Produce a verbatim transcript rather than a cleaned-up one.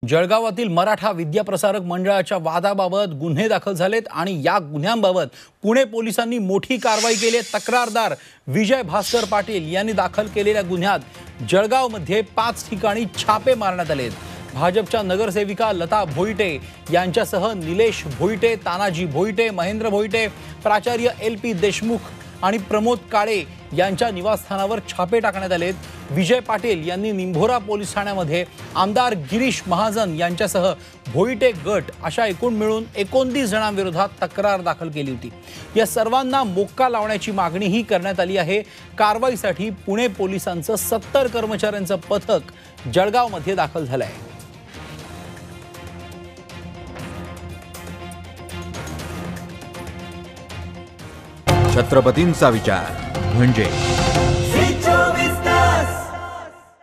जळगावातील मराठा विद्याप्रसारक मंडळाच्या वादाबाबत गुन्हे दाखल झालेत आणि या गुन्ह्यांबाबत पुणे पोलिसांनी मोठी कारवाई केली आहे। तक्रारदार विजय भास्कर पाटील यांनी दाखल केलेल्या गुन्ह्यात जळगावमध्ये पाच ठिकाणी छापे मारण्यात आलेत। भाजपच्या नगरसेविका लता भोईटे यांच्यासह निलेश भोईटे, तानाजी भोईटे, महेंद्र भोईटे, प्राचार्य एल पी देशमुख आणि प्रमोद काळे यांच्या निवासस्थानावर छापे टाकण्यात आलेत। विजय पाटील यांनी निंभोरा पोलीस ठाण्यामध्ये आमदार गिरीश महाजन यांच्यासह भोईटे गट अशा एकूण मिळून एकोणतीस जणांविरोधात तक्रार दाखल केली होती। या सर्वांना मोक्का लावण्याची मागणीही करण्यात आली आहे। कारवाईसाठी पुणे पोलिसांचं सत्तर कर्मचाऱ्यांचं पथक जळगावमध्ये दाखल झालं आहे। छत्रपतींचा विचार म्हणजे